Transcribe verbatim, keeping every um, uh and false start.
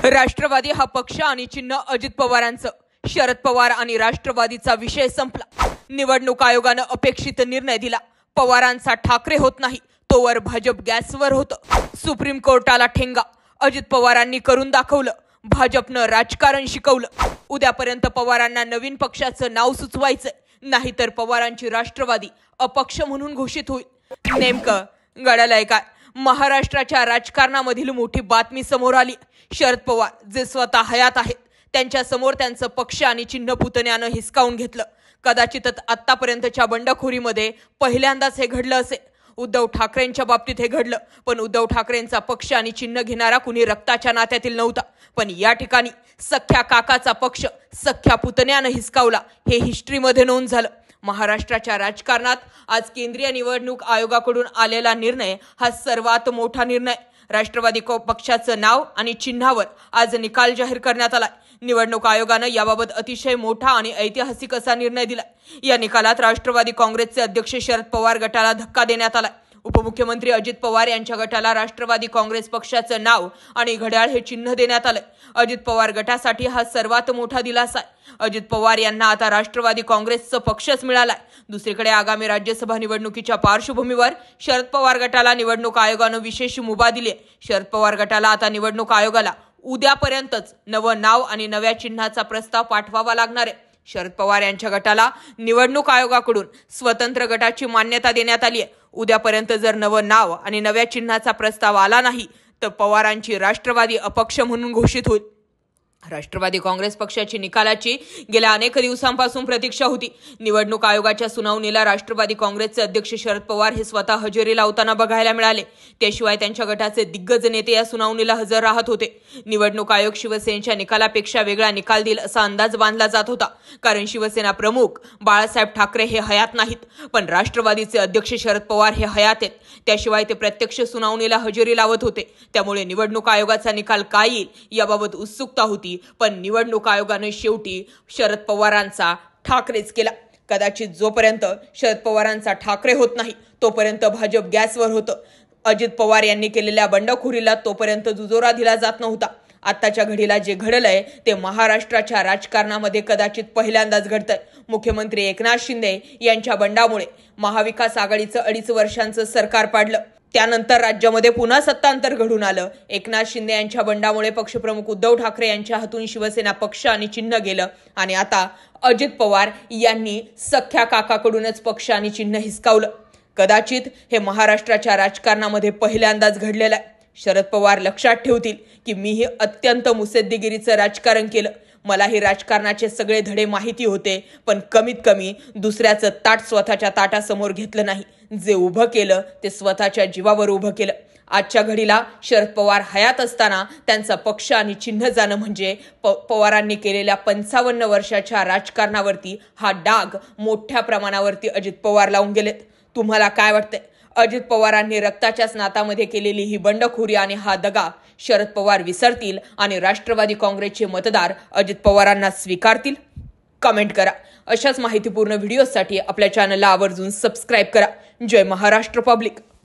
राष्ट्रवादी हा पक्ष आणि चिन्ह अजित पवारांचं. शरद पवार आणि राष्ट्रवादीचा विषय संपला. निवडणूक आयोगानं अपेक्षित निर्णय दिला. पवारांचा ठाकरे होत नाही तोवर भाजप गॅसवर होतं. सुप्रीम कोर्टाला ठेंगा. अजित पवारांनी करून दाखवलं. भाजपनं राजकारण शिकवलं. उद्यापर्यंत पवारांना नवीन पक्षाचं नाव सुचवायचं, नाहीतर पवारांची राष्ट्रवादी अपक्ष म्हणून घोषित होईल. नेमकं घडलंय काय? महाराष्ट्राच्या राजकारणामधील मोठी बातमी समोर आली. शरद पवार जे स्वतः हयात आहेत त्यांच्या समोर त्यांचं पक्ष आणि चिन्ह पुतण्यानं हिसकावून घेतलं. कदाचितच आतापर्यंतच्या बंडखोरीमध्ये पहिल्यांदाच हे घडलं असेल. उद्धव ठाकरेंच्या बाबतीत हे घडलं, पण उद्धव ठाकरेंचा पक्ष आणि चिन्ह घेणारा कुणी रक्ताच्या नात्यातील नव्हता. पण या ठिकाणी सख्या काकाचा पक्ष सख्या पुतण्यानं हिसकावला. हे हिस्ट्रीमध्ये नोंद झालं. महाराष्ट्राच्या राजकारणात आज केंद्रीय निवडणूक आयोगाकडून आलेला निर्णय हा सर्वात मोठा निर्णय. राष्ट्रवादी पक्षाचं नाव आणि चिन्हावर आज निकाल जाहीर करण्यात आला. निवडणूक आयोगानं याबाबत अतिशय मोठा आणि ऐतिहासिक असा निर्णय दिला. या निकालात राष्ट्रवादी काँग्रेसचे अध्यक्ष शरद पवार गटाला धक्का देण्यात आला. उपमुख्यमंत्री अजित पवार यांच्या गटाला राष्ट्रवादी काँग्रेस पक्षाचं नाव आणि घड्याळ हे चिन्ह देण्यात आलं. अजित पवार गटासाठी हा सर्वात मोठा दिलासा आहे. अजित पवार यांना आता राष्ट्रवादी काँग्रेसचं पक्षच मिळालाय. दुसरीकडे आगामी राज्यसभा निवडणुकीच्या पार्श्वभूमीवर शरद पवार गटाला निवडणूक आयोगानं विशेष मुभा दिली आहे. शरद पवार गटाला आता निवडणूक आयोगाला उद्यापर्यंतच नवं नाव आणि नव्या चिन्हाचा प्रस्ताव पाठवावा लागणार आहे. शरद पवार यांच्या गटाला निवडणूक आयोगाकडून स्वतंत्र गटाची मान्यता देण्यात आली आहे. उद्यापर्यंत जर नवं नाव आणि नव्या चिन्हाचा प्रस्ताव आला नाही तर पवारांची राष्ट्रवादी अपक्ष म्हणून घोषित होईल. राष्ट्रवादी काँग्रेस पक्षाची निकालाची गेल्या अनेक दिवसांपासून प्रतीक्षा होती. निवडणूक आयोगाच्या सुनावणीला राष्ट्रवादी काँग्रेसचे अध्यक्ष शरद पवार हे स्वतः हजेरी लावताना बघायला मिळाले. त्याशिवाय त्यांच्या गटाचे दिग्गज नेते या सुनावणीला हजर राहत होते. निवडणूक आयोग शिवसेनेच्या निकालापेक्षा वेगळा निकाल देईल असा अंदाज बांधला जात होता. कारण शिवसेना प्रमुख बाळासाहेब ठाकरे हे हयात नाहीत, पण राष्ट्रवादीचे अध्यक्ष शरद पवार हे हयात आहेत. त्याशिवाय ते प्रत्यक्ष सुनावणीला हजेरी लावत होते. त्यामुळे निवडणूक आयोगाचा निकाल काय येईल याबाबत उत्सुकता होती. पण निवडणूक आयोगाने शेवटी शरद पवारांचा ठाकरेच केला. कदाचित जोपर्यंत शरद पवारांचा ठाकरे होत नाही तोपर्यंत भाजप गॅसवर होतं. अजित पवार यांनी केलेल्या बंडखोरीला तोपर्यंत दुजोरा दिला जात नव्हता. आत्ताच्या घडीला जे घडलंय ते महाराष्ट्राच्या राजकारणामध्ये कदाचित पहिल्यांदाच घडतंय. मुख्यमंत्री एकनाथ शिंदे यांच्या बंडामुळे महाविकास आघाडीचं अडीच वर्षांचं सरकार पाडलं. त्यानंतर राज्यामध्ये पुन्हा सत्तांतर घडून आलं. एकनाथ शिंदे यांच्या बंडामुळे पक्षप्रमुख उद्धव ठाकरे यांच्या हातून शिवसेना पक्ष आणि चिन्ह गेलं. आणि आता अजित पवार यांनी सख्या काकाकडूनच पक्ष आणि चिन्ह हिसकावलं. कदाचित हे महाराष्ट्राच्या राजकारणामध्ये पहिल्यांदाच घडलेलं आहे. शरद पवार लक्षात ठेवतील की मी हे अत्यंत मुसद्देगिरीचं राजकारण केलं. मला हे राजकारणाचे सगळे धडे माहिती होते, पण कमीत कमी दुसऱ्याचं ताट स्वतःच्या ताटासमोर घेतलं नाही. जे उभं केलं ते स्वतःच्या जीवावर उभं केलं. आजच्या घडीला शरद पवार हयात असताना त्यांचा पक्ष आणि चिन्ह जाणं म्हणजे प पवारांनी केलेल्या पंचावन्न वर्षाच्या राजकारणावरती हा डाग मोठ्या प्रमाणावरती अजित पवार लावून गेलेत. तुम्हाला काय वाटतंय? अजित पवारांनी रक्ताच्याच नातामध्ये केलेली ही बंडखोरी आणि हा दगा शरद पवार विसरतील आणि राष्ट्रवादी काँग्रेसचे मतदार अजित पवारांना स्वीकारतील? कमेंट करा. अशाच माहितीपूर्ण व्हिडिओसाठी आपल्या चॅनलला आवर्जून सबस्क्राईब करा. जय महाराष्ट्र पब्लिक.